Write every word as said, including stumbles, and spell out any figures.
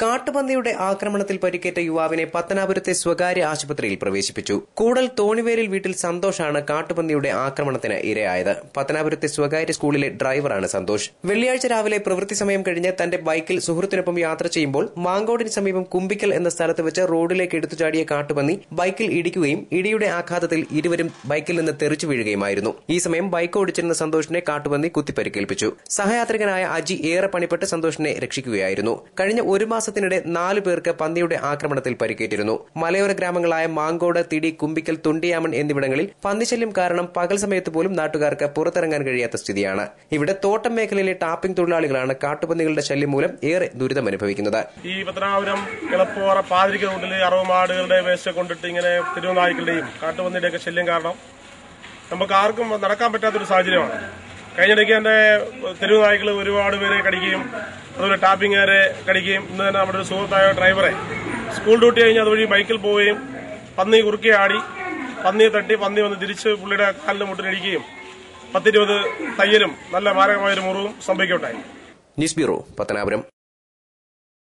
കാട്ടുപന്നിയുടെ ആക്രമണത്തിൽ പരിക്കേറ്റ യുവാവിനെ പത്തനാപുരത്തെ സ്വകാര്യ ആശുപത്രിയിൽ പ്രവേശിപ്പിച്ചു. കൂടൽ തോണിവേലിൽ വീട്ടിൽ സന്തോഷാണ് കാട്ടുപന്നിയുടെ ആക്രമണത്തിന് ഇരയായത്. പത്തനാപുരത്തെ സ്വകാര്യ സ്കൂളിലെ ഡ്രൈവറാണ് സന്തോഷ്. വെള്ളിയാഴ്ച രാവിലെ പ്രവൃത്തി സമയം കഴിഞ്ഞ് തന്റെ ബൈക്കിൽ സുഹൃത്തിനൊപ്പം യാത്ര ചെയ്യുമ്പോൾ മാങ്കോടിന് സമീപം കുമ്പിക്കൽ എന്ന സ്ഥലത്ത് വെച്ച് റോഡിലേക്ക് എടുത്തുചാടിയ കാട്ടുപന്നി ബൈക്കിൽ ഇടിക്കുകയും ഇടിയുടെ ആഘാതത്തിൽ ഇരുവരും ബൈക്കിൽ നിന്ന് തെറിച്ചു വീഴുകയുമായിരുന്നു. ഈ സമയം ബൈക്ക് ഓടിച്ചിരുന്ന സന്തോഷിനെ കാട്ടുപന്നി കുത്തിപ്പരിക്കേൽപ്പിച്ചു. സഹയാത്രികനായ അജി ഏറെ പണിപ്പെട്ട് സന്തോഷിനെ രക്ഷിക്കുകയായിരുന്നു. കഴിഞ്ഞ ഒരു മാസത്തിനിടെ നാലു പേർക്ക് പന്നിയുടെ ആക്രമണത്തിൽ പരിക്കേറ്റിരുന്നു. മലയോര ഗ്രാമങ്ങളായ മാങ്കോട്, തിടി, കുമ്പിക്കൽ, തൊണ്ടിയാമൺ എന്നിവിടങ്ങളിൽ പന്നിശല്യം കാരണം പകൽ സമയത്ത് പോലും നാട്ടുകാർക്ക് പുറത്തിറങ്ങാൻ കഴിയാത്ത സ്ഥിതിയാണ്. ഇവിടെ തോട്ടം മേഖലയിലെ ടാപ്പിംഗ് തൊഴിലാളികളാണ് കാട്ടുപന്നികളുടെ ശല്യം മൂലം ഏറെ ദുരിതമനുഭവിക്കുന്നത്. ഈ പത്തനാപുരം കിളപ്പോറ പാതിരിക്ക റൂട്ടിൽ അറവുമാടുകളുടെ വേസ്റ്റ് കൊണ്ടിട്ട് ഇങ്ങനെ തിരുവനായ്ക്കളുടെയും കാട്ടുപന്നിയുടെയൊക്കെ ശല്യം കാരണം നമുക്ക് ആർക്കും നടക്കാൻ പറ്റാത്തൊരു സാഹചര്യമാണ്. കഴിഞ്ഞിടയ്ക്ക് എന്റെ തെരുവ് നായ്ക്കൾ ഒരുപാട് പേരെ കടിക്കുകയും അതുപോലെ ടാപ്പിംഗുകാരെ കടിക്കുകയും ഇന്ന് തന്നെ നമ്മുടെ ഒരു സുഹൃത്തായ ഡ്രൈവറെ സ്കൂൾ ഡ്യൂട്ടി കഴിഞ്ഞ് അതുവഴി ബൈക്കിൽ പോവുകയും പന്നി കുറുക്കി ആടി പന്നിയെ തട്ടി പന്നി വന്ന് തിരിച്ച് പുള്ളിയുടെ കാലിന് മുട്ടിലിടിക്കുകയും പത്തിരുപത് തയ്യലും നല്ല മാരകമായൊരു മുറിവും സംഭവിക്കുകയുണ്ടായി. News bureau, Pathanapuram.